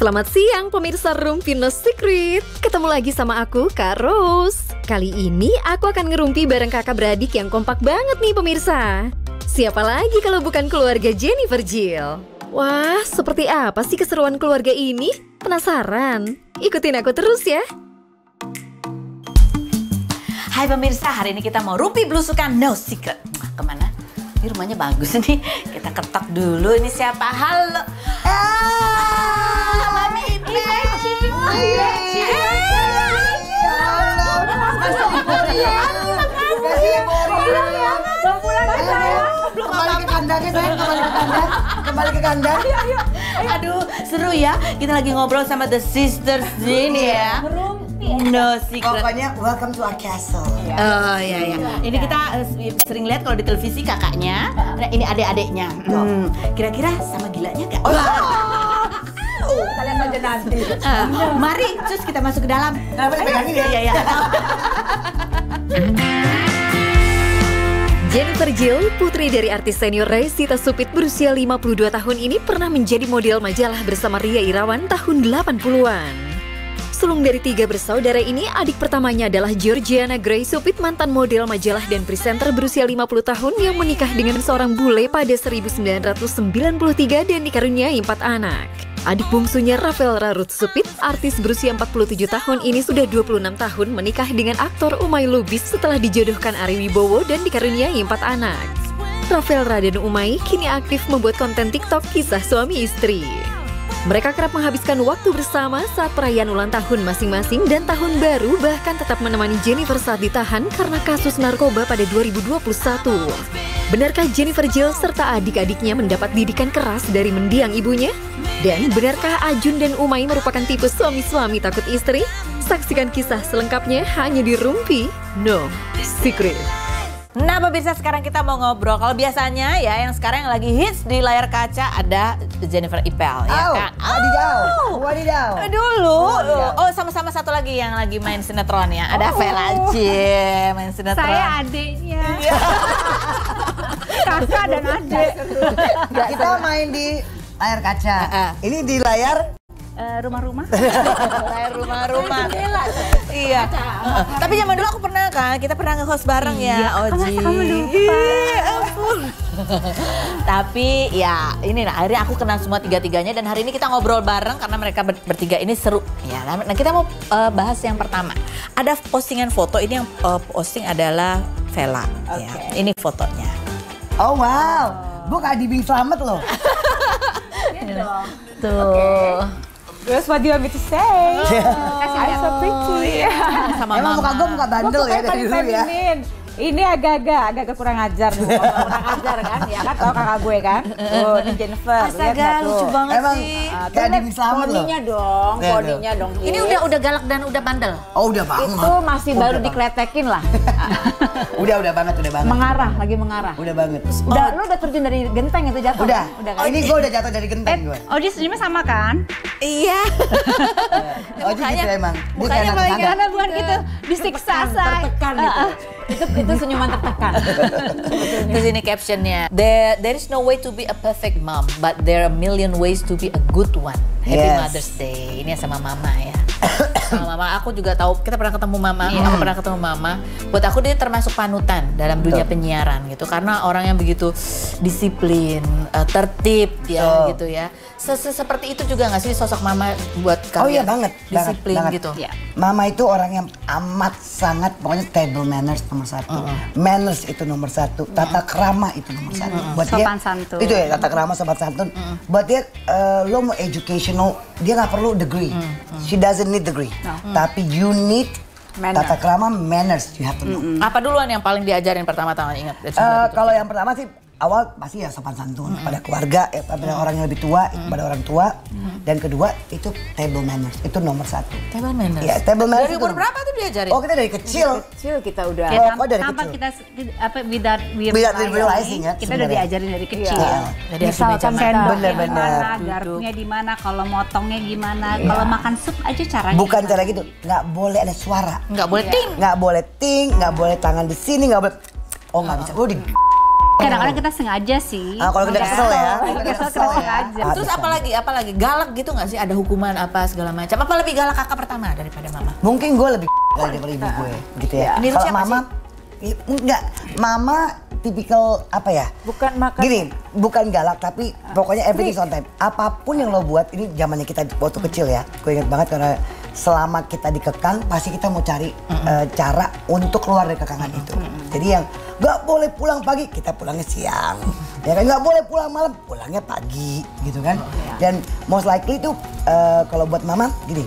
Selamat siang pemirsa Rumpi No Secret. Ketemu lagi sama aku, Kak Rose. Kali ini aku akan ngerumpi bareng kakak beradik yang kompak banget nih pemirsa. Siapa lagi kalau bukan keluarga Jennifer Jill? Wah, seperti apa sih keseruan keluarga ini? Penasaran? Ikutin aku terus ya. Hai pemirsa, hari ini kita mau rumpi belusukan No Secret. Kemana? Ini rumahnya bagus nih. Kita ketok dulu. Ini siapa? Halo. Mami Ipin. Kembali ke kandangnya sayang, kembali ke kandang. Aduh, seru ya. Kita lagi ngobrol sama The Sisters ini ya. No Secret. Pokoknya welcome to our castle. Oh iya. Ini kita sering lihat kalau di televisi kakaknya. Nah, ini adik-adiknya. Kira-kira sama gilanya nggak? Kita lihat aja nanti. Mari, terus kita masuk ke dalam. Kenapa dipegangin ya? Iya. Jennifer Jill, putri dari artis senior Reysita Supit berusia 52 tahun ini pernah menjadi model majalah bersama Ria Irawan tahun 80-an. Sulung dari 3 bersaudara ini, adik pertamanya adalah Georgiana Gray Supit, mantan model majalah dan presenter berusia 50 tahun yang menikah dengan seorang bule pada 1993 dan dikaruniai 4 anak. Adik bungsunya Rafael Rarut Supit, artis berusia 47 tahun ini sudah 26 tahun menikah dengan aktor Umay Lubis setelah dijodohkan Ari Wibowo dan dikaruniai 4 anak. Rafael dan Umay kini aktif membuat konten TikTok kisah suami istri. Mereka kerap menghabiskan waktu bersama saat perayaan ulang tahun masing-masing dan tahun baru, bahkan tetap menemani Jennifer saat ditahan karena kasus narkoba pada 2021. Benarkah Jennifer Jill serta adik-adiknya mendapat didikan keras dari mendiang ibunya? Dan benarkah Ajun dan Umay merupakan tipe suami-suami takut istri? Saksikan kisah selengkapnya hanya di Rumpi No Secret. Nah pemirsa, sekarang kita mau ngobrol. Kalau biasanya ya yang sekarang yang lagi hits di layar kaca ada Jennifer Ipel, ya kan? Wadidaw. Dulu, sama-sama satu lagi yang lagi main sinetron ya. Ada Vela J main sinetron. Saya adiknya. Kakak dan adik. Kita main di layar kaca. Ini di layar Rumah-rumah. Layar rumah-rumah. Iya. Tapi zaman dulu aku pernah kan, kita pernah nge-host bareng ya, Oji. Kamu lupa. Ampun. Tapi ya ini akhirnya aku kenal semua tiga-tiganya dan hari ini kita ngobrol bareng karena mereka bertiga ini seru. Ya, nah kita mau bahas yang pertama. Ada postingan foto, ini yang posting adalah Vela. Ya, ini fotonya. Oh wow, bukan Adi Bing Slamet loh. Tuh. Terus what do you want me to say? I'm so pretty. Sama Emang muka gue muka bandel ya dari dulu ya. Ini agak-agak kurang ajar nih. Kurang ajar kan? Ya kan tau kakak gue kan? Oh, ini Jennifer. Astaga, lucu banget Emang sih. kayak Adi Bing Slamet loh. Poninya dong. Ini udah galak dan udah bandel. Oh udah banget. Itu masih baru dikletekin lah. Udah banget. Lagi mengarah. Udah banget. Lu udah terjun dari genteng itu jatuh? Udah. Kan? Ini gue udah jatuh dari genteng gue. Oh, dia senyumnya sama kan? Iya. Oh gitu emang. Mukanya paling Karena bukan gitu, disiksa say. Tertekan gitu. Itu senyuman tertekan. Terus ini captionnya, there is no way to be a perfect mom, but there are a million ways to be a good one. Happy Mother's Day. Ini sama mama ya. Sama mama, aku juga tahu, kita pernah ketemu mama, aku pernah ketemu mama. Buat aku dia termasuk panutan dalam dunia penyiaran gitu, karena orang yang begitu disiplin, tertib ya gitu ya. Seperti itu juga nggak sih sosok mama buat kalian? Oh iya banget, disiplin banget. gitu. Ya. Mama itu orang yang amat sangat, pokoknya table manners nomor 1, manners itu nomor 1, tata krama itu nomor 1. Buat Sopan dia, santun. Itu ya tata krama sopan santun. Buat dia lo mau educational, dia nggak perlu degree. She doesn't need degree. Tapi you need tata krama, manners, you have to know. Apa duluan yang paling diajarin pertama-tama ingat? Kalau yang pertama sih awal pasti ya sopan santun pada keluarga, ya, pada orang yang lebih tua, pada orang tua. Dan kedua itu table manners, itu nomor 1. Table manners? Ya, table manners Dari itu umur berapa tuh diajarin? Oh kita dari kecil. Kecil kita udah. Oh, dari tanpa kecil. kita without realizing ya, kita udah sebenarnya. diajarin dari kecil. Dari Misalkan meja sendoknya Bener-bener. di mana, garpunya di mana, kalau motongnya gimana, kalau makan sup aja caranya. Bukan gimana. cara gitu, nggak boleh ada suara. Nggak boleh ting. Nggak boleh ting, nggak boleh tangan di sini, nggak boleh. Oh nggak bisa, oh di Kadang-kadang kita sengaja sih. Kalau kita kesel ya. Kita sengaja. Terus apalagi galak gitu nggak sih? Ada hukuman apa segala macam? Apa lebih galak kakak pertama daripada mama? Mungkin gue lebih daripada ibu gue, gitu ya. Ini Kalau siapa mama, enggak, mama tipikal apa ya? Bukan makan. Gini, bukan galak tapi pokoknya everything on time. Apapun yang lo buat, ini zamannya kita waktu kecil ya. Gue ingat banget karena selama kita dikekang, pasti kita mau cari cara untuk keluar dari kekangan itu. Jadi yang nggak boleh pulang pagi, kita pulangnya siang. Ya kan nggak boleh pulang malam, pulangnya pagi, gitu kan? Dan most likely itu kalau buat mama gini,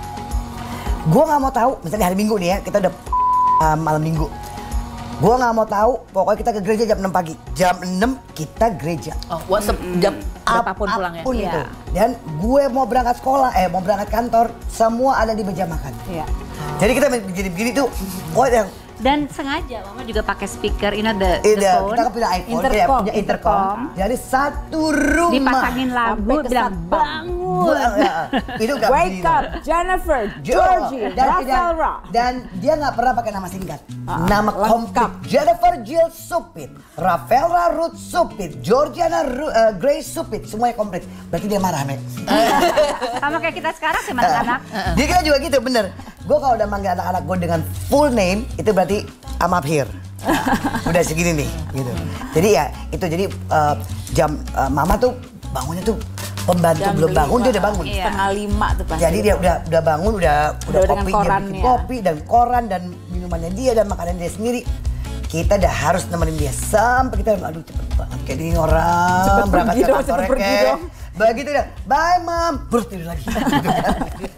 gue nggak mau tahu. Misalnya hari Minggu nih ya, kita udah malam Minggu. Gue nggak mau tahu, pokoknya kita ke gereja jam 6 pagi. Jam 6 kita gereja. Oh, WhatsApp jam berapapun pulangnya. Apapun itu. Dan gue mau berangkat sekolah, mau berangkat kantor, semua ada di meja makan. Iya. Jadi kita begini-begini tuh, yang Dan sengaja mama juga pakai speaker, the phone. kita kan punya iPhone, punya intercom. Jadi satu rumah. Dipasangin lagu, Sampai ke bilang satpam. bangun. Itu gak Wake up, Jennifer, Georgie, Rafael Ra. Dan dia nggak pernah pakai nama singkat. Nama komplit. Jennifer Jill Supit, Rafael Ra Ruth Supit, Georgiana Grace Supit, semuanya komplit. Berarti dia marah, Mek. Sama kayak kita sekarang sih anak-anak. Dia kita juga gitu, bener. Gue kalau udah manggil anak-anak gue dengan full name, itu berarti I'm up here. Udah segini nih, gitu. Jadi ya, itu jadi jam mama tuh bangunnya tuh pembantu Jam belum bangun, dia udah bangun. Iya. 4:30 tuh pasti. Jadi dia udah bangun, udah dengan kopi, dia bikin korannya. kopi dan koran dan minumannya dia dan makanan dia sendiri. Kita udah harus nemenin dia sampai kita aduh cepet banget kayak ini orang Cepet berangkat pergi ke dong, kantor cepet pergi kayak dong. begitu dah. Bye mom, terus tidur lagi. Gitu kan.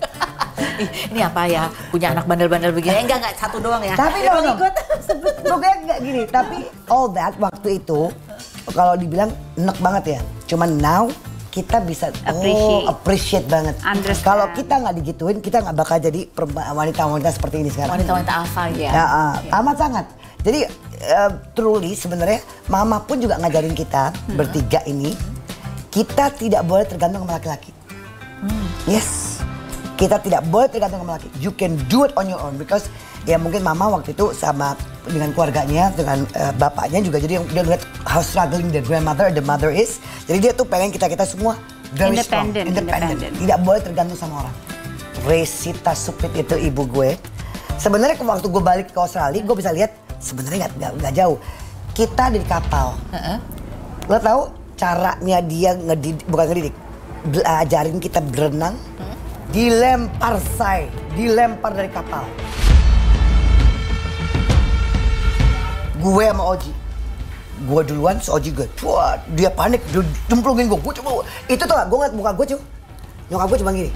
Ini apa ya? Punya anak bandel-bandel begini? Enggak satu doang ya. Tapi Emang dong, ikut. pokoknya nggak gini. Tapi all that waktu itu kalau dibilang enak banget ya. Cuman now kita bisa appreciate banget. Understand. Kalau kita nggak digituin, kita nggak bakal jadi wanita-wanita seperti ini sekarang. Wanita-wanita alpha ya. Ya, amat sangat. Jadi truly sebenarnya mama pun juga ngajarin kita bertiga ini, kita tidak boleh tergantung sama laki-laki. Yes, kita tidak boleh tergantung sama laki. You can do it on your own because ya mungkin mama waktu itu sama dengan keluarganya, dengan bapaknya juga, jadi dia ngeliat how struggling the mother is. Jadi dia tuh pengen kita semua very strong, independent. Tidak boleh tergantung sama orang. Resita Supit itu ibu gue. Sebenarnya waktu gue balik ke Australia, gue bisa lihat sebenarnya nggak jauh. Kita di kapal. Lo tahu caranya dia bukan ngedidik, belajarin kita berenang, dilempar dari kapal. Gue sama Oji, gue duluan, so Oji gue, wah dia panik, dia cemplungin gue coba, itu tuh gue ngeliat muka gue nyokap gue cuma gini,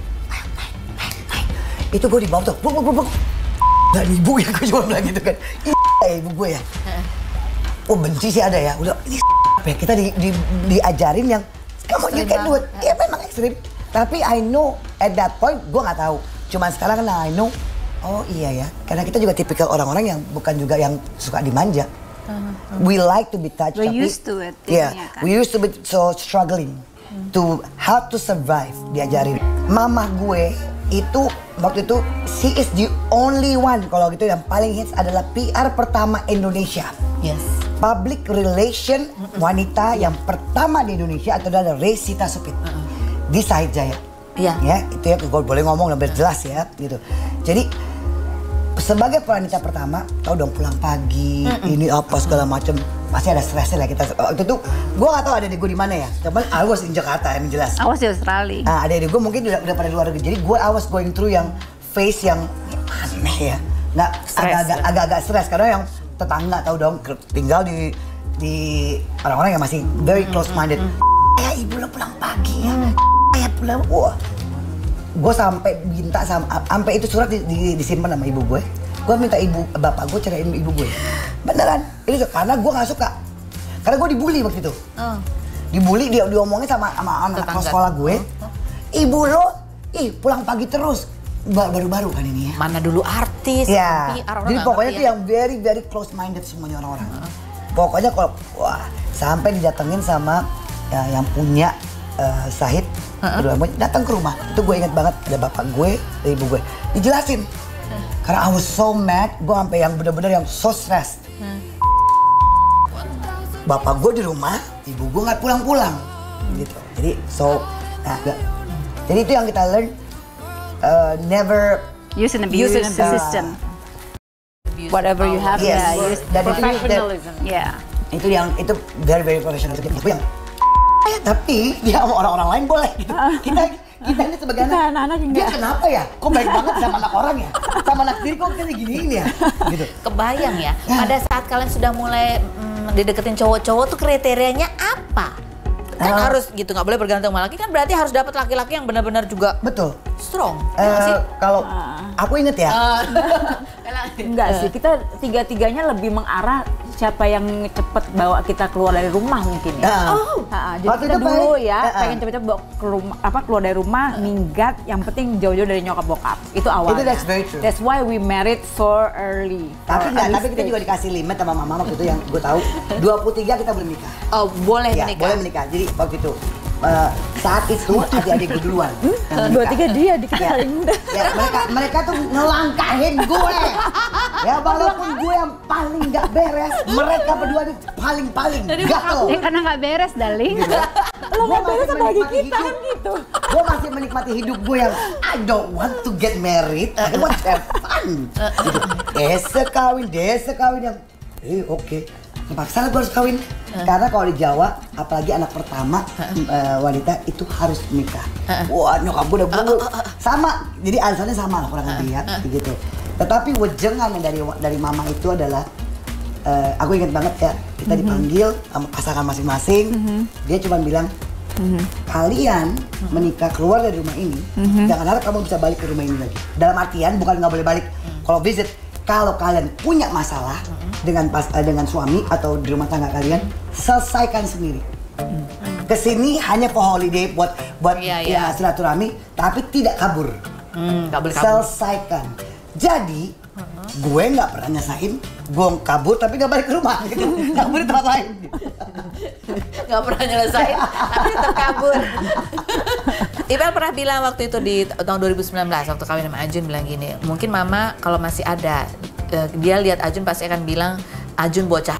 itu gue di bawah tuh, dan ibu ya gue cuma bilang gitu kan, ibu gue ya, oh benci sih ada ya, udah ini ya kita diajarin yang, kamu you can do it, ya memang ekstrim, tapi I know at that point gue nggak tahu, cuman sekarang kan I know. Oh iya ya, karena kita juga tipikal orang-orang yang bukan juga yang suka dimanja. We like to be touched. We're tapi, used to it. Yeah, Kan? we used to be so struggling to how to survive, diajarin. Mama gue itu waktu itu she is the only one kalau gitu yang paling hits adalah PR pertama Indonesia. Yes. Public relation wanita yang pertama di Indonesia adalah Resita Supit di Sahid Jaya. Iya. Ya, itu ya gue boleh ngomong lebih jelas ya, gitu. Jadi sebagai wanita pertama, tau dong pulang pagi, ini apa segala macam, pasti ada stresnya lah kita. Waktu itu gue nggak tahu adik gue di mana ya, cuman I was in Jakarta yang jelas. Awas di Australia. Nah, adik gue mungkin udah pada luar negeri, jadi gue I was going through yang phase yang aneh ya, nggak agak-agak stres karena yang tetangga tau dong tinggal di orang-orang yang masih very close minded. Kayak ibu lo pulang pagi ya, kayak pulang, wah. Gue sampai minta sampai itu surat disimpan sama ibu gue. Gue minta bapak gue ceraiin ibu gue. Beneran. Ini karena gue nggak suka. Karena gue dibully waktu itu. Dibully, dia diomongin sama anak sekolah gue. Ibu lo, pulang pagi terus. Baru-baru kan ini ya. Mana dulu artis, ya. PR, Jadi pokoknya tuh yang very very close minded semuanya orang-orang. Pokoknya kalau sampai didatengin sama yang punya Sahid, datang ke rumah. Itu gue ingat banget, ada bapak gue, ada ibu gue. Dijelasin. Karena I was so mad, gue sampai yang bener-bener yang so stressed. bapak gue di rumah, ibu gue nggak pulang-pulang, gitu. Jadi jadi itu yang kita learn, never Use and abuse the system. Whatever you have, Yes. use Dan itu- professionalism. Yeah. itu very professional. Itu yang tapi dia sama orang-orang lain boleh. Kita ini sebagai Kita anak, anak-anak dia enggak. kenapa ya? Kok baik banget sama anak orang ya? Sama anak sendiri kok kita giniin ya? Gitu. Kebayang ya, pada saat kalian sudah mulai dideketin cowok-cowok tuh kriterianya apa? Kan harus gitu, nggak boleh bergantung sama laki, kan berarti harus dapat laki-laki yang benar-benar juga Betul. strong. Ya nggak sih? Kalau aku inget ya, Enggak sih, kita tiga-tiganya lebih mengarah siapa yang cepet bawa kita keluar dari rumah mungkin ya. Jadi Waktu kita itu dulu pengen- ya pengen cepet-cepet bawa ke rumah, keluar dari rumah, minggat, yang penting jauh-jauh dari nyokap bokap. Itu awalnya. Itu that's very true. That's why we married so early. tapi Or early kita stage. juga dikasih limit sama mama waktu itu yang gue tahu 23 kita boleh menikah. Oh, boleh Ya, menikah. boleh menikah. Jadi waktu itu saat itu adik-adik gue duluan. yang menikah. 23 dia dikit Ya, paling muda. ya mereka tuh ngelangkahin gue. Ya walaupun gue yang paling nggak beres, mereka berdua nih paling gatel. Karena nggak beres, darling. Lo nggak beres sama lagi kita kan gitu. Gue masih menikmati hidup gue yang I don't want to get married, I want to have fun. Gitu. Desa kawin yang oke. Terpaksa lah gue harus kawin. Karena kalau di Jawa, apalagi anak pertama wanita itu harus menikah. Wah, nyokap gue udah sama. Jadi alasannya sama lah kurang lebih ya, gitu. Tetapi wejengan dari mama itu adalah, aku ingat banget ya, kita dipanggil sama pasangan masing-masing. Dia cuma bilang, kalian menikah keluar dari rumah ini, jangan harap kamu bisa balik ke rumah ini lagi. Dalam artian bukan nggak boleh balik kalau visit. Kalau kalian punya masalah dengan suami atau di rumah tangga kalian, selesaikan sendiri. Kesini hanya for holiday buat ya silaturahmi, tapi tidak kabur. Nggak boleh kabur. Selesaikan. Jadi gue nggak pernah nyesain, gue kabur tapi nggak balik ke rumah, gitu. Kabur di tempat lain. Nggak pernah nyelesain, tapi tetap kabur. Ibel pernah bilang waktu itu di tahun 2019 waktu kawin sama Ajun, bilang gini, mungkin mama kalau masih ada, dia lihat Ajun pasti akan bilang Ajun bocah.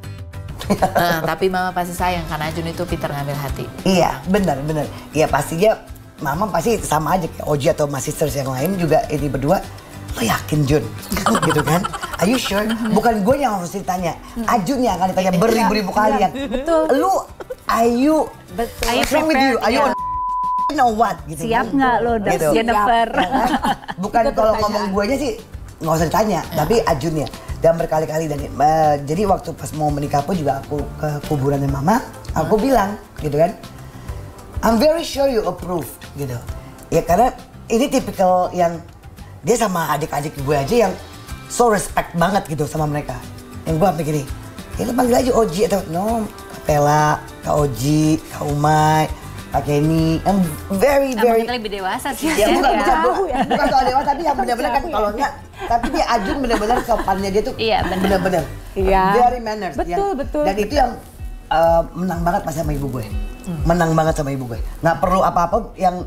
Tapi mama pasti sayang karena Ajun itu pintar ngambil hati. Iya, benar. Iya pastinya mama pasti sama aja kayak Oji atau Mas Sisters yang lain juga ini berdua. Lo yakin Jun? Gitu kan? Are you sure? Bukan gue yang harus ditanya, Ajun yang akan ditanya beribu-ribu kali. Betul. Lu, are you what's wrong with you? Are you you know what? Gitu. Siap nggak lo, Gitu. Jennifer? Ya kan? Bukan kalau ngomong gue aja sih nggak usah ditanya, tapi Ajun ya. Dan berkali-kali jadi waktu pas mau menikah pun juga aku ke kuburannya mama, aku bilang gitu kan, I'm very sure you approve gitu. Ya karena ini tipikal yang dia sama adik-adik gue aja yang so respect banget gitu sama mereka. Yang gue sampai gini, ya lu panggil aja Oji atau no, Kak Pela, Kak Oji, Kak Umay, Kak Kenny, yang very Kita lebih dewasa sih. ya bukan ya. bukan soal dewa, tapi yang benar-benar kan kalau enggak, tapi dia Ajun benar-benar sopannya dia tuh Iya, benar. benar-benar Iya. very manners. Betul. Dan itu yang menang banget pas sama ibu gue, menang banget sama ibu gue. Nggak perlu apa-apa yang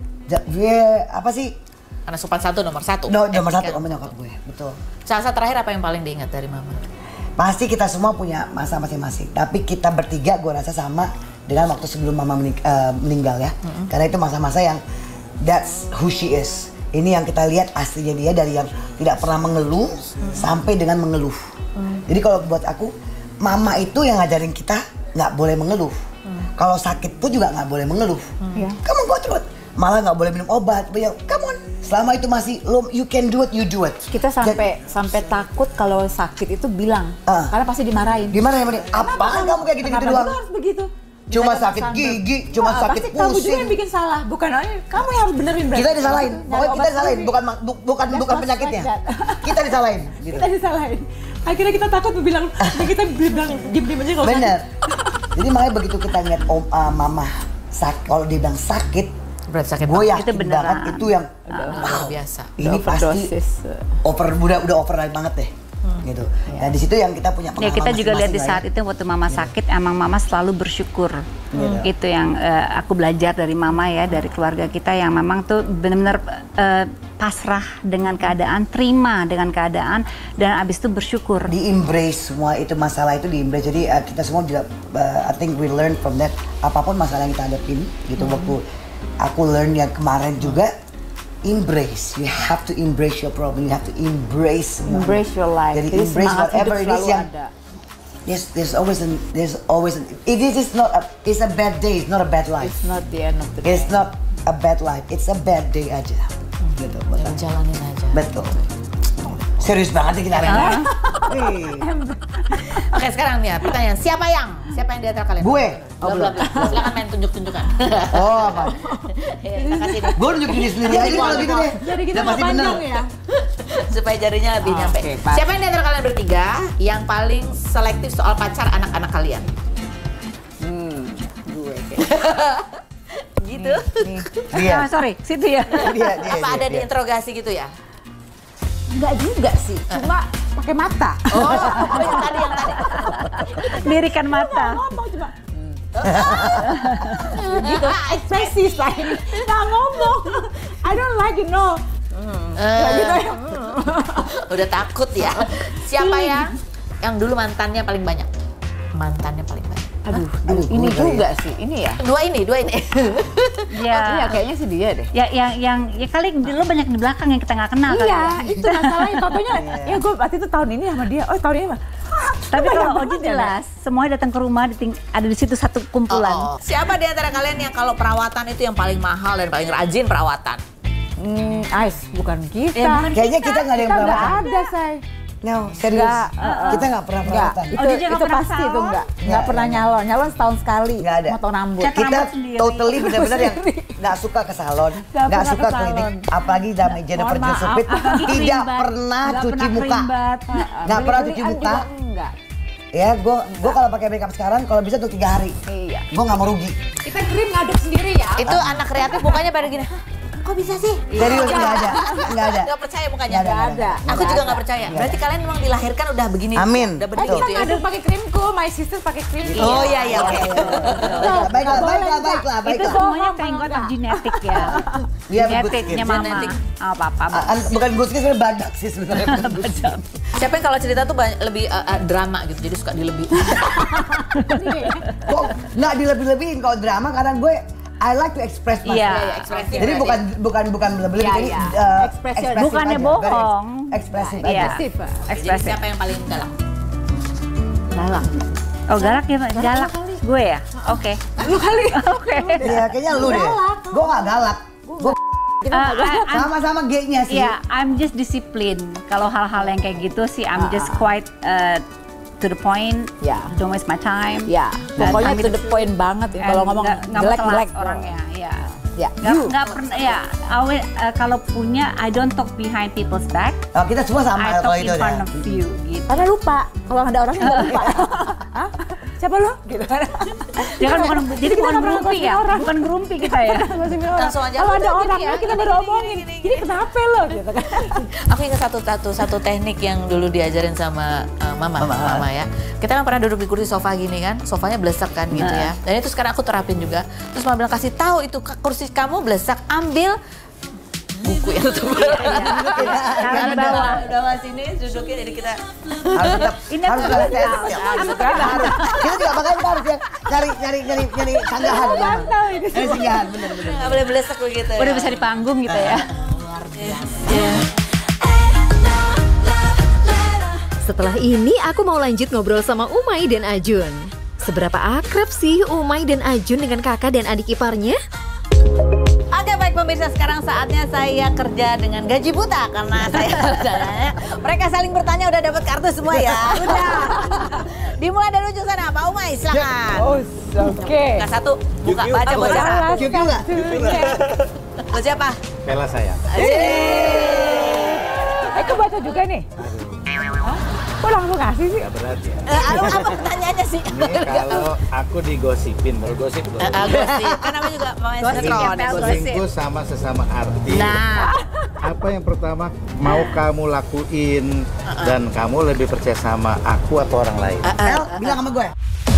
gue apa sih? Karena sopan nomor satu. Nomor satu Etika. sama nyokap gue, betul. Saat terakhir apa yang paling diingat dari mama? Pasti kita semua punya masa masing-masing, tapi kita bertiga gue rasa sama dengan waktu sebelum mama meninggal ya. Karena itu masa-masa yang that's who she is. Ini yang kita lihat aslinya dia, dari yang tidak pernah mengeluh sampai dengan mengeluh. Jadi kalau buat aku, mama itu yang ngajarin kita nggak boleh mengeluh. Kalau sakit pun juga nggak boleh mengeluh. Kamu go through it. Malah nggak boleh minum obat. Come on. Selama itu masih you can do it, you do it. Kita sampai takut kalau sakit itu bilang, karena pasti dimarahin. Gimana ya, apaan kamu kayak gitu-gitu doang? Kenapa harus begitu? Cuma sakit gigi, cuma sakit pasti kamu juga pusing. yang bikin salah, bukan kamu yang harus benerin berarti. Kita disalahin, Nyari pokoknya kita obat disalahin, sendiri. bukan penyakitnya. Kita disalahin. Gitu. Kita disalahin. Akhirnya kita takut bilang, kita bilang diem-diem aja kalau Bener. sakit. Jadi makanya begitu kita ngeliat mama sakit, kalau dia bilang sakit, Berarti sakit gue banget. yakin Itu beneran. banget itu yang Luar biasa. ini pasti Overdosis. udah over banget deh. gitu. Dan di situ yang kita punya Ya pengalaman kita juga lihat di masing-masing saat lah ya. itu waktu mama sakit, emang mama selalu bersyukur. Itu yang aku belajar dari mama ya, dari keluarga kita yang memang tuh benar-benar pasrah dengan keadaan, terima dengan keadaan, dan abis itu bersyukur. Di-embrace semua itu masalah itu di-embrace. Jadi kita semua juga, I think we learn from that. Apapun masalah yang kita hadapin gitu. Waktu aku learn yang kemarin juga, embrace. You have to embrace your problem. You have to embrace semuanya. Embrace your life. Jadi Jadi embrace semangat whatever hidup it is selalu yang ada. there's always it is not a, it's a bad day, it's not a bad life. It's not the end of the day. It's not a bad life, it's a bad day aja. Gitu. Yang jalanin aja. Betul. Serius banget nih kita hari ini. Oke, sekarang nih ya, pertanyaan. Siapa yang di antara kalian? Gue. Belum, belum. Silakan main tunjuk-tunjukan. Oh, apa? Kita kasih nih. Gue nunjuk diri sendiri aja kalau gitu deh. Jadi kita Udah pasti panjang bener. ya. Supaya jarinya lebih nyampe. Oke, Pak. Siapa yang di antara kalian bertiga yang paling selektif soal pacar anak-anak kalian? Gue Gitu. Dia. Sorry, situ ya. Dia. Apa ada diinterogasi gitu ya? Enggak juga sih, cuma pakai mata. Oh, yang tadi. Lirikan mata. Ngomong cuma gitu, ekspresi lain. Nggak ngomong. I don't like it, no. Gitu ya. Udah takut ya. Siapa yang dulu mantannya paling banyak? Mantannya paling banyak. Aduh, ini juga sih, ini ya. Dua ini. Iya, kayaknya sih dia deh. Ya, yang kali lo banyak di belakang yang kita nggak kenal kali Iya, ya. itu masalahnya. Contohnya, ya gue waktu itu tahun ini sama dia. Oh, tahun ini mah. Tapi kalau Oji jelas, semuanya datang ke rumah, ada di situ satu kumpulan. Oh. Siapa di antara kalian yang kalau perawatan itu yang paling mahal dan paling rajin perawatan? Ais, bukan kita. Ya, bukan Kayaknya kita nggak ada yang Kita nggak perawatan. ada, say. No, serius. Nggak, Kita nggak pernah Enggak, perawatan. itu, Oh, dia nggak itu pernah pasti itu salon? enggak Nggak, pernah nyalon setahun sekali. Nggak ada. Motong rambut. Cat Kita rambut sendiri. totally benar-benar yang nggak suka ke salon, Nggak nggak pernah suka ke klinik, salon. apalagi dalam Jennifer Mohon maaf, Josepit apalagi tidak krimbat. pernah Nggak cuci pernah muka, krimbat. nggak pernah cuci Beli-belian muka. juga enggak. Ya, gue kalau pakai makeup sekarang kalau bisa untuk 3 hari, Iya. gue nggak mau rugi. Kita krim ngaduk sendiri ya. Itu anak kreatif mukanya pada gini. Kok bisa sih? Serius nggak ada, nggak ada. Nggak percaya mukanya. Nggak Nggak ada. Aku juga nggak percaya. Berarti kalian memang dilahirkan udah begini. Amin. Udah Betul. begitu Kita ya. ngaduk pakai krimku, my sister pakai krim. Oh iya. Oke. Baiklah. Itu semuanya thank God of genetik ya. Dia Genetiknya mama. Genetik. Oh, papa. Bukan gue sih sebenarnya badak sih sebenarnya. Siapa yang kalau cerita tuh lebih drama gitu, jadi suka dilebih. Kok nggak dilebih-lebihin kalau drama karena gue I like to express myself. Iya, ekspresif. Jadi bukan lebih-lebih, Iya, jadi iya. ekspresif Bukannya aja, bohong. very ekspresif Iya. aja. Ekspresif. Jadi Ekspresif. siapa yang paling galak? Galak. Oh, galak ya, galak. Gue ya? Oke. Lu kali. Oke. Iya, kayaknya lu deh. Gue nggak galak. Gue sama-sama G-nya sih. Ya, I'm just discipline. Kalau hal-hal yang kayak gitu sih, I'm just quite to the point. Ya. Don't waste my time. Ya, Dan pokoknya I'm to the point banget ya. Kalau ngomong jelek-jelek orangnya, ya. Ya. Nggak pernah ya. Kalau punya, I don't talk behind people's back. Oh, kita semua sama I kalau talk itu in front ya. of you, gitu. Karena lupa. Kalau ada orangnya nggak lupa. Hah? Siapa lo? Gitu kan. Ya kan bukan, jadi bukan gerumpi ya, orang. bukan gerumpi kita ya. Langsung aja, Kalau ada udah, orang, gini ya, kita baru omongin. Ini kenapa lo? Gitu kan. Aku ingat satu teknik yang dulu diajarin sama mama ya. Kita kan pernah duduk di kursi sofa gini kan, sofanya blesek kan gitu ya. Dan itu sekarang aku terapin juga. Terus mama bilang, kasih tahu itu kursi kamu blesek, ambil buku yang tebal. Taruh di bawah. Udah mas ini dudukin, jadi kita Harus tetap Ini harus aku tetap tahu. sensitif. Aku Kita harus. Kita juga makanya kita harus ya cari sanggahan. Cari sanggahan, bener. nggak boleh blesek begitu. Udah bisa di panggung gitu ya. Setelah ini aku mau lanjut ngobrol sama Umay dan Ajun. Seberapa akrab sih Umay dan Ajun dengan kakak dan adik iparnya? Oke baik pemirsa, sekarang saatnya saya kerja dengan gaji buta karena mereka saling bertanya udah dapat kartu semua ya. Udah. Dimulai dari ujung sana, Pak Umay silakan. Oke. Buka satu, buka baca buat siapa? Cuk juga. Buat siapa? Pela saya. Kebaca juga nih. Hah? Kok langsung ngasih sih? Gak berat ya. Apa pertanyaannya sih? Ini kalau aku digosipin, baru gosip loh. Gosip, kan namanya juga pemain sinetron. Selingkuh sama sesama artis. Nah, Apa yang pertama mau kamu lakuin dan kamu lebih percaya sama aku atau orang lain? El, bilang sama gue.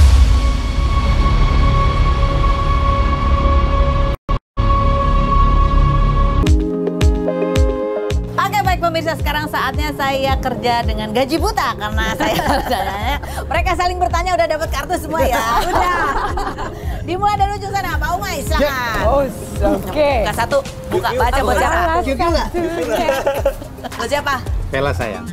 Oke, baik pemirsa, sekarang saatnya saya kerja dengan gaji buta karena saya mereka saling bertanya udah dapat kartu semua ya. Udah. Dimulai dari ujung sana, Pak Umay, silakan. Oh, oke. Buka satu, buka, baca buat siapa? Kiu nggak? Buat siapa? Pela sayang.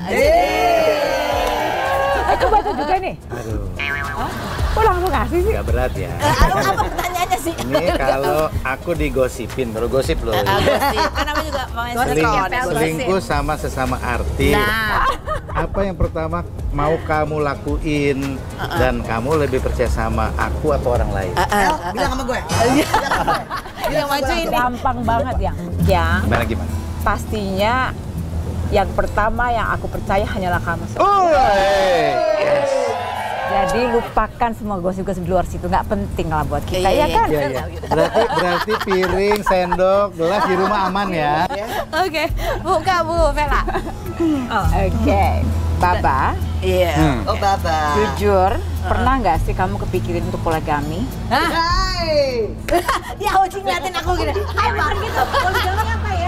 Aku baca juga nih. Aduh, Kok langsung kasih sih? gak berat ya. Aduh, apa pertanyaannya sih? Ini kalau aku digosipin, baru gosip loh. Gosip, kan namanya juga pemain sinetron. Selingkuh sama sesama artis. Nah, Apa yang pertama mau kamu lakuin dan kamu lebih percaya sama aku atau orang lain? El, bilang sama gue. yang maju ini. Gampang banget yang Gimana gimana? pastinya yang pertama yang aku percaya hanyalah kamu. Oh, yes. Jadi lupakan semua gosip-gosip di luar situ, nggak penting lah buat kita, ya kan? Iya, iya. Berarti piring, sendok, gelas di rumah aman ya? Oke, buka Bu Vela. Oke, Baba, Iya. Oh, baba. jujur, pernah nggak sih kamu kepikirin untuk poligami? Hai. Ya, Oci ngeliatin aku gini. Apa gitu? Poligami apa ya?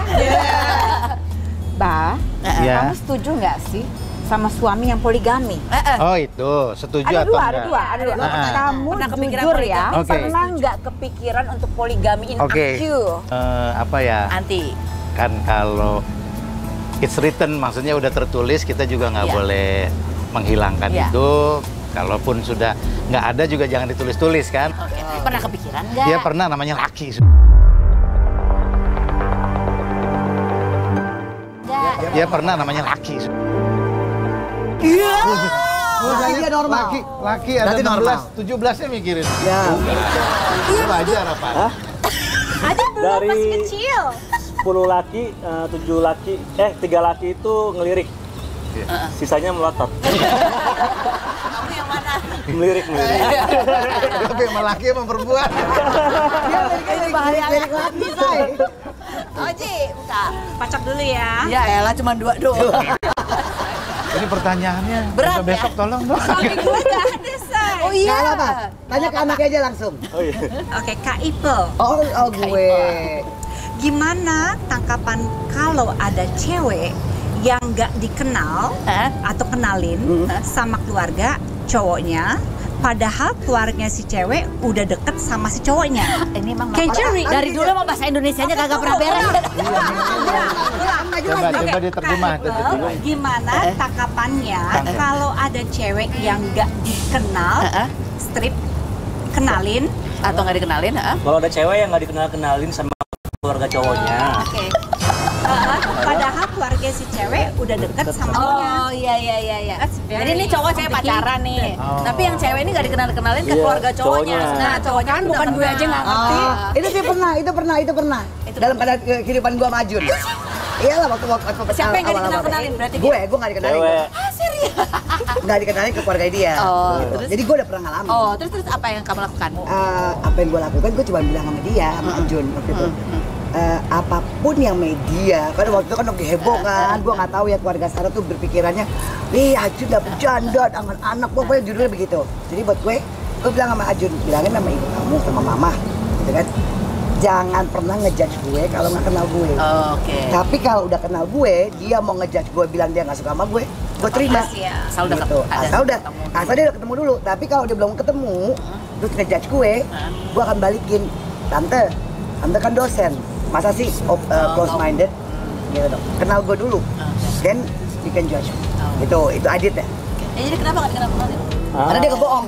Ba, Iya. kamu setuju nggak sih sama suami yang poligami? Oh itu, setuju Ada atau dua, enggak? ada dua. Kamu Pernah kepikiran jujur ya, poligami? Oke. pernah nggak kepikiran untuk poligami in Oke. aku? Apa ya? Anti. Kan kalau it's written, maksudnya udah tertulis, kita juga nggak Iya. boleh menghilangkan Iya. itu. Kalaupun sudah nggak ada juga jangan ditulis-tulis kan? Oke. Pernah kepikiran nggak? Dia pernah, namanya laki. Nggak. Dia pernah, namanya laki. Berarti dia normal. Laki ada Berarti 16, normal. 17-nya mikirin. Ya. Itu wajar apa? Ada belum Dari- masih kecil. 10 laki, 7 laki, 3 laki itu ngelirik. Sisanya melotot. Kamu yang mana? Melirik. Tapi sama laki sama perempuan. Ini bahaya lagi, say. Oci, buka. Pacak dulu ya. Ya elah, cuma 2 doang. Ini pertanyaannya. Berat, Besok tolong dong. Gue nggak ada, say. Oh iya. Nggak apa-apa. Tanya ke anaknya aja langsung. Oh iya. Oke, Kak Ipel, Oh gue. gimana tangkapan kalau ada cewek yang nggak dikenal Hah? atau kenalin sama keluarga cowoknya, padahal keluarganya si cewek udah deket sama si cowoknya? Ini emang Can you read? dari dulu emang bahasa Indonesianya kagak pernah beres. Coba diterjemah. Kak Ipel, gimana tangkapannya kalau ada cewek yang nggak dikenal, strip, kenalin? Atau nggak dikenalin? Kalau ada cewek yang nggak dikenal-kenalin sama keluarga cowoknya, Oke. Padahal keluarga si cewek udah deket sama cowoknya. Oh iya. That's very Jadi ini cowok saya pacaran nih. Tapi yang cewek ini nggak dikenal-kenalin ke Iya, keluarga cowoknya. cowoknya. Nah, cowoknya kan bukan gue aja nggak ngerti. Itu sih pernah, itu pernah. Dalam pada kehidupan gua sama Ajun. Iyalah waktu Siapa yang nggak awal-awal. dikenal-kenalin? Berarti Gue nggak dikenalin. cewek. Nggak dikenalin ke keluarga dia. Oh, Gitu. terus? Jadi gue udah pernah ngalamin. Oh, terus apa yang kamu lakukan? Apa yang gue lakukan, gue cuma bilang sama dia, sama Ajun waktu itu. Apapun yang media, kan waktu itu kan lagi heboh kan, gue nggak tahu ya keluarga Sarah tuh berpikirannya, Ajun dapet janda, dengan anak, pokoknya judulnya begitu. Jadi buat gue bilang sama Ajun, bilangin sama ibu kamu, sama mama, gitu kan. Jangan pernah ngejudge gue kalau nggak kenal gue. Oke. Tapi kalau udah kenal gue, dia mau ngejudge gue, bilang dia nggak suka sama gue terima. Asal udah Gitu. Asal dia udah ketemu dulu. Tapi kalau dia belum ketemu, terus ngejudge gue akan balikin, tante kan dosen, masa sih close minded? Gitu dong. Kenal gue dulu, then you can judge. Itu Adit ya. Jadi kenapa nggak dikenal-kenalin? Karena dia kebohong.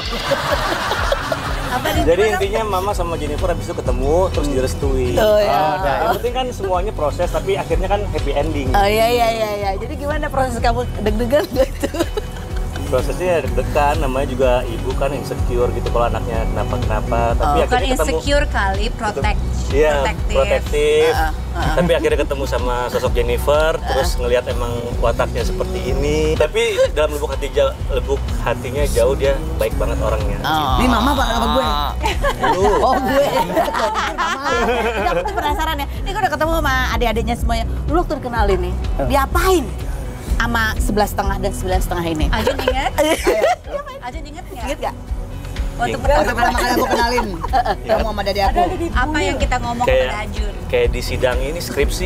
Jadi intinya Mama sama Jennifer habis itu ketemu terus direstui. Oh ya. Yang penting kan semuanya proses tapi akhirnya kan happy ending. Oh iya. Jadi gimana proses kamu deg-degan gitu? Prosesnya deg-degan, namanya juga ibu kan insecure gitu kalau anaknya kenapa-kenapa. Tapi Bukan akhirnya ketemu. insecure kali, protection. Iya, protektif. protektif. Tapi akhirnya ketemu sama sosok Jennifer, terus ngelihat emang wataknya seperti ini. Tapi dalam lubuk hatinya jauh dia baik banget orangnya. Ini mama apa gue? Lu. Oh gue. Ini aku tuh penasaran ya. Ini gue udah ketemu sama adik-adiknya semuanya. Lu waktu dikenalin nih, diapain sama 11,5 dan 9,5 ini? Ajun ingat? Ajun ingat nggak? Ingat gak? Waktu Waktu pertama kali aku kenalin kamu sama daddy aku. apa yang kita ngomong kepada Ajun? Kayak di sidang ini skripsi.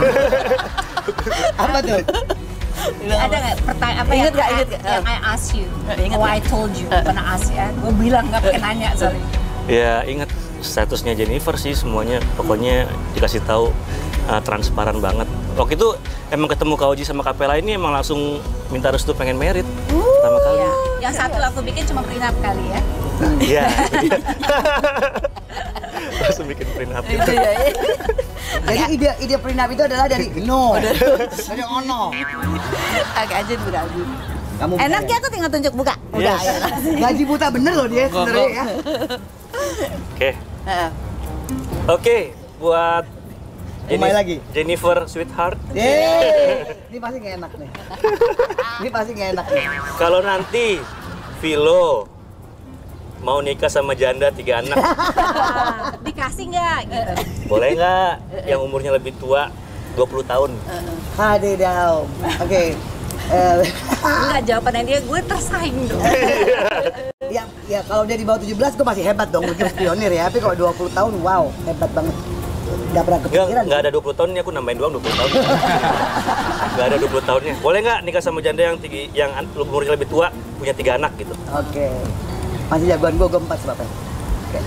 Apa tuh? Ada nggak pertanyaan apa Ingat nggak, yang ingat nggak? yang I ask you? Ingat Oh, I told you. Pernah ask ya? Gue bilang nggak pakai nanya, sorry. Ya ingat statusnya Jennifer sih semuanya. Pokoknya dikasih tahu transparan banget. Waktu itu emang ketemu Kak Oji sama Kapela ini emang langsung minta restu pengen merit pertama kali. Ya. Yang satu aku bikin cuma prenup kali ya. Iya. Langsung bikin prenup gitu. Jadi ide prenup itu adalah dari no, dari ono. Agak aja udah. Kamu Enak ya aku tinggal tunjuk buka. Udah Yes. ya. gaji buta bener loh dia sebenarnya ya. Oke. Oke, buat Umay lagi. Jennifer Sweetheart. Yeay, ini pasti nggak enak nih. Ini pasti nggak enak nih. Kalau nanti Vilo mau nikah sama janda 3 anak, Dikasih nggak? Gitu. boleh nggak? Yang umurnya lebih tua 20 tahun. Hadidaw. Oke. Enggak, jawabannya dia gue tersaing dong. Ya kalau dia di bawah 17 gue masih hebat dong, mungkin pionir ya. Tapi kalau 20 tahun, wow, hebat banget. Nggak pernah kepikiran. Nggak ada 20 tahun, ini aku nambahin doang 20 tahun. Nggak ada 20 tahunnya. Boleh nggak nikah sama janda yang umurnya lebih tua, punya 3 anak gitu? Oke. Masih jagoan gue 4 sebabnya. Oke.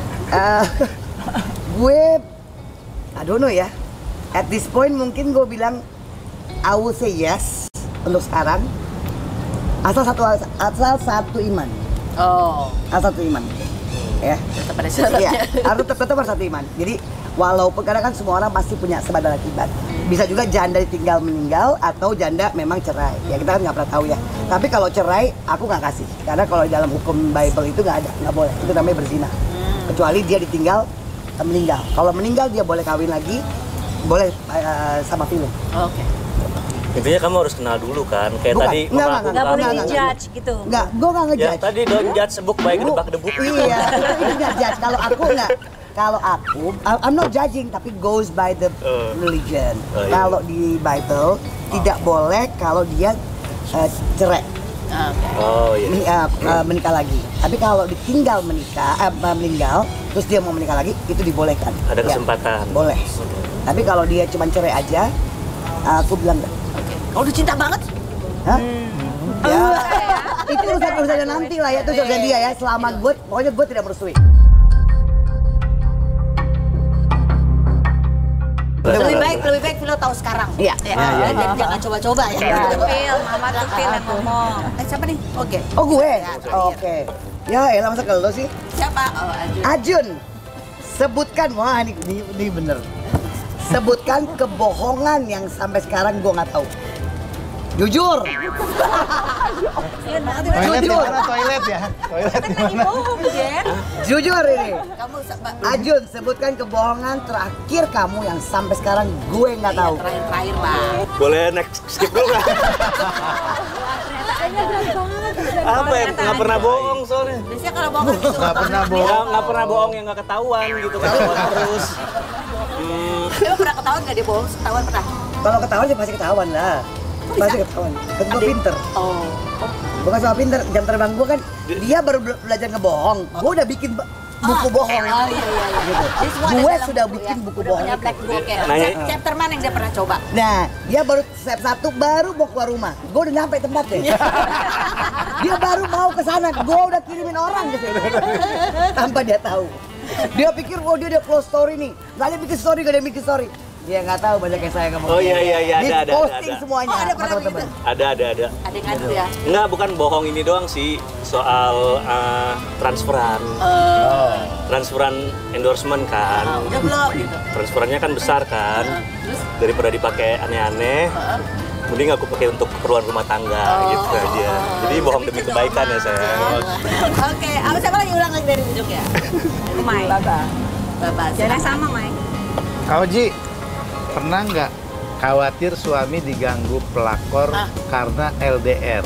Gue, I don't know ya. At this point mungkin gue bilang I will say yes untuk sekarang. Asal satu iman. Oh, Asal satu iman. Ya. tetap ada syaratnya. Iya, harus tetap harus satu iman. Jadi walaupun kadang kan semua orang pasti punya sebab dan akibat. Bisa juga janda ditinggal meninggal atau janda memang cerai. Ya kita kan nggak pernah tahu ya. Tapi kalau cerai aku nggak kasih. Karena kalau dalam hukum Bible itu nggak ada, nggak boleh. Itu namanya berzina. Kecuali dia ditinggal meninggal. Kalau meninggal dia boleh kawin lagi, boleh sama film. Oke. Intinya kamu harus kenal dulu kan, kayak Bukan. tadi Nggak, mama aku Nggak boleh Enggak, dijudge gitu. Nggak, gue nggak ya ngejudge. tadi don't judge a book by debak debu. Iya, ini nggak judge. Kalau aku nggak. Kalau aku, I'm not judging, tapi goes by the religion. Oh, iya. Kalau di Bible tidak boleh kalau dia cerai, Oh iya. menikah lagi. Tapi kalau ditinggal meninggal, terus dia mau menikah lagi, itu dibolehkan. Ada Ya, kesempatan. boleh. Tapi kalau dia cuma cerai aja, aku bilang enggak. Kalau udah cinta banget, Hah? Ya, itu urusan nanti lah ya, itu urusan dia ya. Selama gue, pokoknya gue tidak merestui. lebih baik Vilo tahu sekarang. Iya. Dan jangan coba-coba ya. Phil, mama tuh Phil yang ngomong. Siapa nih? Oke. Oh gue? Ya, terakhir. Oke. Ya elah masa ke lo sih? Siapa? Oh, Ajun. Ajun, sebutkan, wah ini bener. Sebutkan kebohongan yang sampai sekarang gue nggak tahu. Jujur. Toilet di mana? Toilet ya? Toilet di mana? Bohong, Jen. Jujur ini. Kamu Ajun, sebutkan kebohongan terakhir kamu yang sampai sekarang gue nggak tahu. terakhir lah. Boleh next skip dulu nggak? Apa ya? Nggak pernah bohong soalnya. Biasanya kalau bohong gitu. Nggak pernah bohong. Nggak pernah bohong yang nggak ketahuan gitu kan terus. Emang pernah ketahuan nggak dia bohong? Ketahuan pernah? Kalau ketahuan sih pasti ketahuan lah. Pasti ketahuan. Kan gue pinter. Oh. Bukan soal pinter, jam terbang gue kan dia baru belajar ngebohong. Gue udah bikin buku bohong. Oh iya. Gitu. Jadi semua ada Gue dalam sudah buku bikin ya. buku Udah bohong punya itu. black book ya. Nah, Chapter mana yang dia pernah coba? Nah, dia baru step 1 baru mau keluar rumah. Gue udah nyampe tempat deh. Dia baru mau ke sana, gue udah kirimin orang ke sini. Tanpa dia tahu. Dia pikir, oh dia ada close story nih. Gak ada bikin story, gak ada bikin story. Dia nggak tahu banyak kayak saya ngomong. Oh iya Dia ada. posting semuanya. Oh, ada pernah sama teman-teman. begitu? Ada. Ada yang ngadu ya? Enggak, bukan bohong ini doang sih, soal transferan. Transferan endorsement kan. Udah belum gitu. Transferannya kan besar kan. Daripada dipakai aneh-aneh, mending aku pakai untuk keperluan rumah tangga gitu aja. Jadi bohong demi kebaikan ya saya. Oke, siapa lagi ulang lagi dari ujung ya? Mai. Babas. Jangan sama, Mai. Kak Oji, pernah nggak khawatir suami diganggu pelakor karena LDR?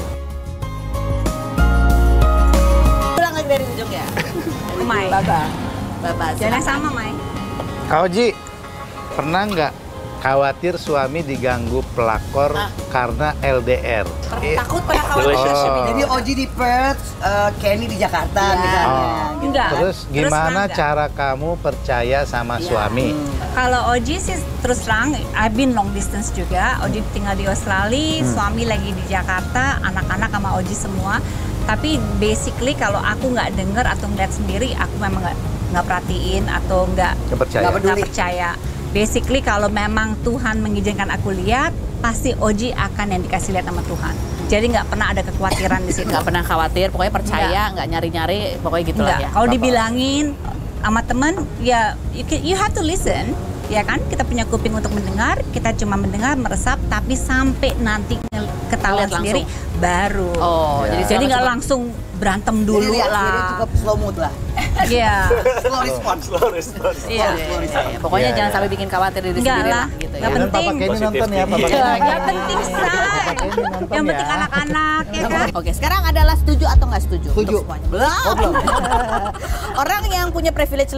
Pulang lagi dari ujung ya. Mai. Baba. Jangan sama, Mai. Kak Oji, pernah nggak khawatir suami diganggu pelakor karena LDR? Takut pernah khawatir. Relationship. Jadi Oji di Perth, Kenny di Jakarta misalnya. Enggak. Terus gimana terang enggak. cara kamu percaya sama suami? Kalau Oji sih terus terang, I've been long distance juga. Oji tinggal di Australia, suami lagi di Jakarta, anak-anak sama Oji semua. Tapi basically kalau aku nggak dengar atau ngeliat sendiri, aku memang nggak perhatiin atau nggak percaya. Basically kalau memang Tuhan mengizinkan aku lihat, pasti Oji akan yang dikasih lihat sama Tuhan. Jadi nggak pernah ada kekhawatiran di situ. Nggak pernah khawatir, pokoknya percaya, nggak nyari-nyari, pokoknya gitu lah ya. Kalau dibilangin sama temen, ya you have to listen, ya kan? Kita punya kuping untuk mendengar, kita cuma mendengar, meresap, tapi sampai nanti ketahuan Lihat sendiri baru. Oh, jadi nggak langsung berantem dulu Jadi reaksinya lah. cukup slow mood lah. Iya. Slow response. Slow response. Iya. Pokoknya Iya, jangan iya. sampai bikin khawatir diri Enggak sendiri lah, lah gitu nggak ya. Dan Papa penting. Kenny nonton ya, Papa Iya, Kenny. nggak penting, say. Yang penting anak-anak, ya kan? Oke, sekarang adalah setuju atau nggak setuju? Setuju. Untuk semuanya. Belum. Orang yang punya privilege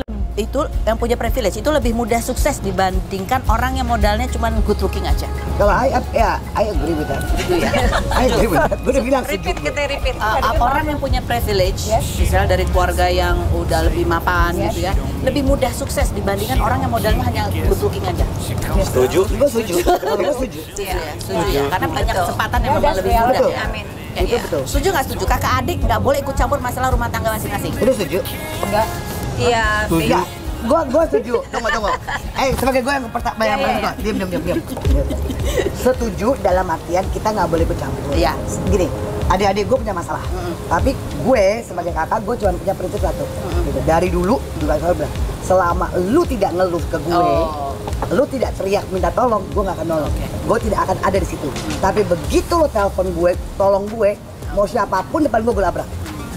itu lebih mudah sukses dibandingkan orang yang modalnya cuma good looking aja. Kalau I agree with that. I agree with that. Gue udah bilang Repeat, kita repeat. Orang yang punya privilege, misalnya dari keluarga yang udah lebih mapan gitu ya, lebih mudah sukses dibandingkan orang yang modalnya hanya good looking aja. Setuju? Gue setuju. Kalau gue setuju. Setuju ya, karena banyak kesempatan yang memang lebih mudah Betul. ya. Amin. Itu betul. Setuju nggak setuju? Kakak adik nggak boleh ikut campur masalah rumah tangga masing-masing. Itu setuju. Enggak. Iya. Enggak. Gue setuju. Tunggu. Sebagai gue yang pertama yang diam. Setuju dalam artian kita nggak boleh ikut campur. Iya. Gini, adik-adik gue punya masalah. Tapi gue sebagai kakak gue cuma punya prinsip satu. Gitu. Dari dulu juga selalu bilang, selama lu tidak ngeluh ke gue, lu tidak teriak minta tolong, gue nggak akan nolong. Gue tidak akan ada di situ. Tapi begitu lo telepon gue, tolong gue, mau siapapun depan gue labrak.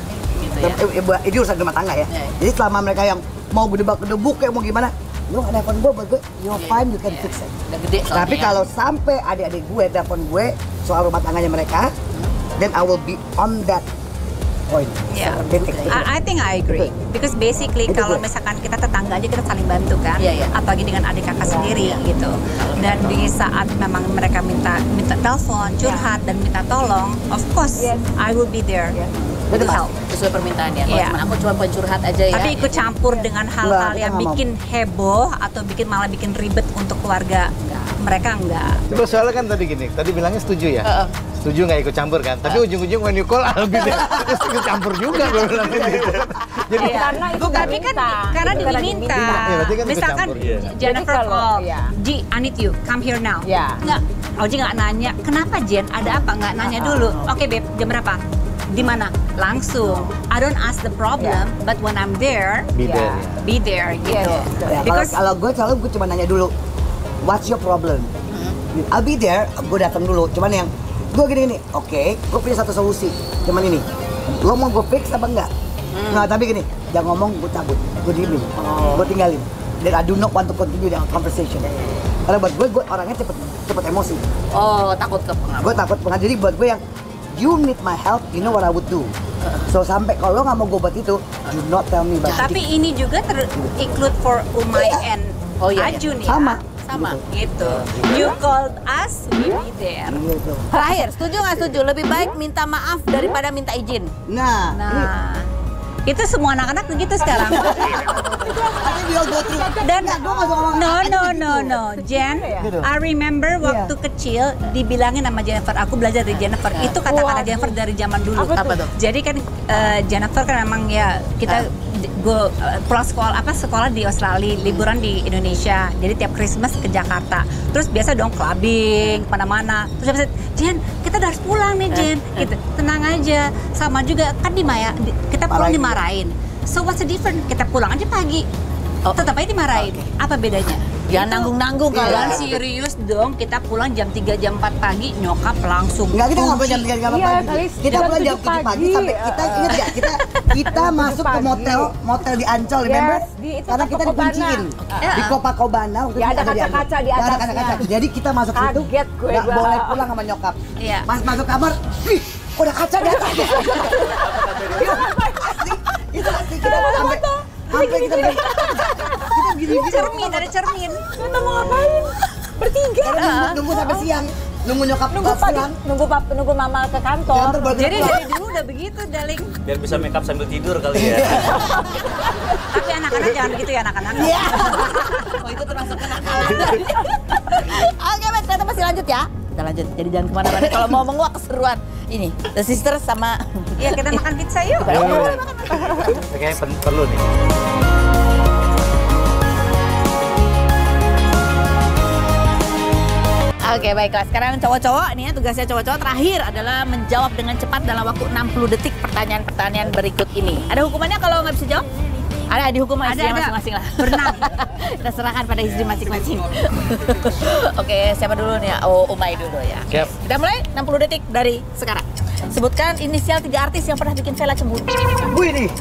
Ini urusan rumah tangga ya. Jadi selama mereka yang mau gedebak-gedebuk kayak mau gimana, lu nggak telepon gue, buat gue, you're fine, you can fix it. Udah gede soalnya. Tapi kalau sampai adik-adik gue telepon gue soal rumah tangganya mereka, then I will be on that point. Yeah. Titik. I think I agree. Because basically Itu kalau gue. misalkan kita tetangga aja kita saling bantu kan, Iya, iya. apalagi dengan adik kakak sendiri gitu. Dan di saat memang mereka minta telepon, curhat dan minta tolong, of course I will be there to help. Sesuai permintaan ya. Kalau Iya. cuma aku cuma pencurhat aja ya. Tapi ikut campur dengan hal-hal Enggak, yang kita nggak bikin heboh atau malah bikin ribet untuk keluarga mereka enggak. Coba soalnya kan tadi gini, tadi bilangnya setuju ya? Setuju nggak ikut campur kan? Tapi ujung-ujung when you call, I'll be there. Terus ikut campur juga gue bilang gitu. Jadi Karena itu Tapi kan karena diminta. Iya, berarti kan ikut Misalkan campur, iya. Jennifer Jadi kalau- call, iya. Ji, I need you, come here now. Iya. Enggak, Oji nggak nanya, kenapa Jen, ada apa? Nggak nanya dulu. Oke Beb, jam berapa? Di mana? Langsung. I don't ask the problem, but when I'm there, be there. be there gitu. Ya, Because kalau gue selalu gue cuma nanya dulu, what's your problem? I'll be there, gue datang dulu. Cuman yang gue gini, oke, gue punya satu solusi. Cuman ini, lo mau gue fix apa enggak? Nah tapi gini, jangan ngomong, gue cabut, gue diemin, gue tinggalin. Dan I do not want to continue the conversation. Karena buat gue orangnya cepet emosi. Oh, takut ke pengaruh. Gue takut pengaruh. Jadi buat gue yang you need my help, you know what I would do. So sampai kalau lo nggak mau gue buat itu, do not tell me about it. tapi ini juga include for Umay and Oh, iya, iya. Ajun ya. Sama. Gitu. You called us, we be there. Gitu. Terakhir, setuju nggak setuju? Lebih baik minta maaf daripada minta izin. Nah, ini Nah, itu semua anak-anak begitu sekarang. I think we all go through. Dan Nggak, gue nggak suka ngomong. no, Jen, Gitu. I remember waktu kecil dibilangin sama Jennifer, aku belajar dari Jennifer. Itu kata-kata Jennifer dari zaman dulu. Apa tuh? Jadi kan Jennifer kan memang ya kita gue pulang sekolah di Australia, liburan di Indonesia. Jadi tiap Christmas ke Jakarta. Terus biasa dong clubbing kemana-mana. Terus habis itu, Jen, kita udah harus pulang nih Jen. Gitu. Tenang aja. Sama juga kan kita pulang dimarahin. So what's the difference? Kita pulang aja pagi. Tetap aja dimarahin. Apa bedanya? Jangan nanggung-nanggung kalau Jangan serius dong, kita pulang jam 3 jam 4 pagi, nyokap langsung Enggak, kita nggak boleh jam 3 jam 4 Iya, pagi. kali Kita jam pulang jam 7 7 pagi sampai kita ingat ya, kita Kita masuk ke motel di Ancol, remember? Karena kita dikunciin di Copacabana. Ya ada kaca-kaca di atasnya. Ada kaca-kaca. Jadi kita masuk situ, nggak boleh pulang sama nyokap. Pas masuk kamar, wih, udah kaca di atas. Itu pasti kita sampai kita gini-gini. Cermin, ada cermin. Kita mau ngapain? Bertiga. Nunggu sampai siang. Nunggu nyokap pulang. Nunggu mama ke kantor. Jadi dari dulu udah begitu, Daling. Biar bisa make up sambil tidur kali ya. Tapi anak-anak jangan begitu ya, anak-anak. Iya. Oh itu termasuk kenakalan. Oke, baik, ternyata masih lanjut ya. Kita lanjut. Jadi jangan kemana-mana. Kalau mau menguak keseruan ini, The Sisters sama. Iya, kita makan pizza yuk. Kayaknya perlu nih. Oke, baiklah. Sekarang cowok-cowok nih ya, tugasnya cowok-cowok terakhir adalah menjawab dengan cepat dalam waktu 60 detik pertanyaan-pertanyaan berikut ini. Ada hukumannya kalau nggak bisa jawab? Ada dihukum istri masing-masing lah. Berenang. Kita serahkan pada istri masing-masing. Oke, siapa dulu nih? Oh, Umay dulu ya. Siap. Kita mulai 60 detik dari sekarang. Sebutkan inisial 3 artis yang pernah bikin Vela cemburu. Wih nih.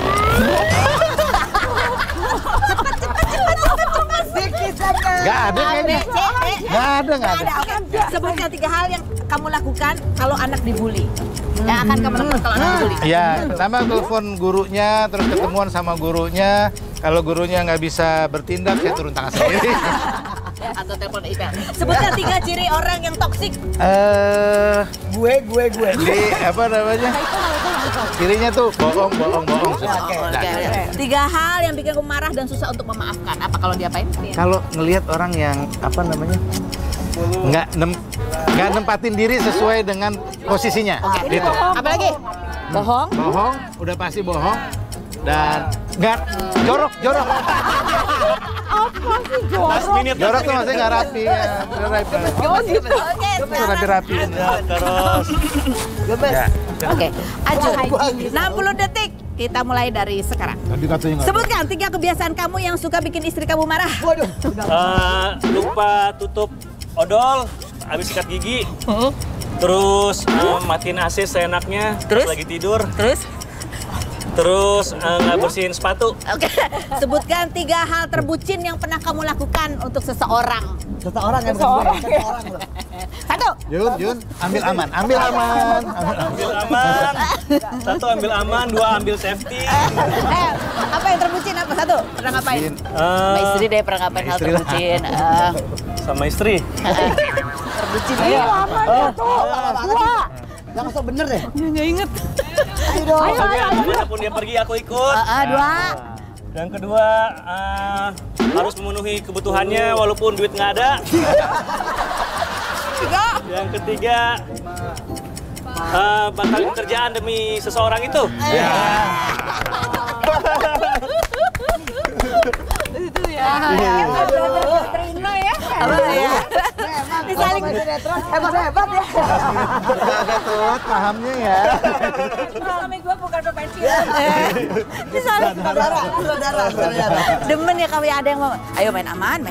Nggak ada kayaknya. Nggak ada. Oke. Sebutkan 3 hal yang kamu lakukan kalau anak dibully. Yang akan kamu lakukan kalau anak dibully. Ya, pertama telepon gurunya, terus ketemuan sama gurunya. Kalau gurunya nggak bisa bertindak, saya turun tangan sendiri. Atau telepon email. Sebutkan 3 ciri orang yang toksik. Gue. Di apa namanya? Cirinya tuh bohong. Oke. 3 hal yang bikin kamu marah dan susah untuk memaafkan. Apa kalau diapain? Kalau ngelihat orang yang apa namanya nggak nempatin diri sesuai dengan posisinya, gitu. Apalagi? Bohong. Bohong, udah pasti bohong. Dan nggak jorok. Apa sih Last minute. Jorok tuh maksudnya nggak rapi ya. Oke. Rapi. Terus. Oke. Ajun. 60 detik. Kita mulai dari sekarang. Sebutkan 3 kebiasaan kamu yang suka bikin istri kamu marah. Lupa tutup odol habis sikat gigi. Terus matiin AC seenaknya Terus? lagi tidur. Terus? Nggak bersihin sepatu. Oke. Sebutkan 3 hal terbucin yang pernah kamu lakukan untuk seseorang. Seseorang yang seseorang loh. 1. Yun, ambil aman. 1 ambil aman, 2 ambil safety. Apa yang terbucin apa? 1. Pernah ngapain? Sama istri deh pernah ngapain hal istri lah. terbucin? Sama istri. Terbucin Ayo ya. aman itu. Jangan sok bener deh. Nggak inget. Ayo dong. Dimanapun dia pergi aku ikut. 2. Yang kedua harus memenuhi kebutuhannya walaupun duit nggak ada. 3. Yang ketiga batalin kerjaan demi seseorang itu. Itu ya. Terima ya. Apa ya? Ini saling hebat ya. Agak turut pahamnya ya. Suami gue bukan pemain film. Ini saling Saudara. demen ya kamu ya, ada yang mau. Ayo main aman.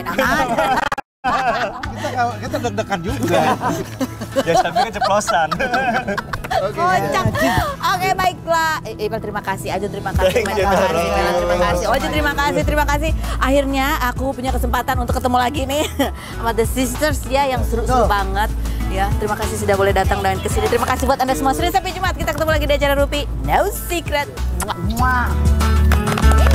Kita deg-degan juga. Ya tapi keceplosan. Kocak. Oke, baiklah. Ibal terima kasih, Ajun terima kasih, Main terima kasih, Bella terima kasih, Ojun terima kasih. Akhirnya aku punya kesempatan untuk ketemu lagi nih sama The Sisters ya yang seru-seru banget. Ya, terima kasih sudah boleh datang dan kesini. Terima kasih buat Anda semua. Senin sampai Jumat kita ketemu lagi di acara Rupi No Secret. Muah.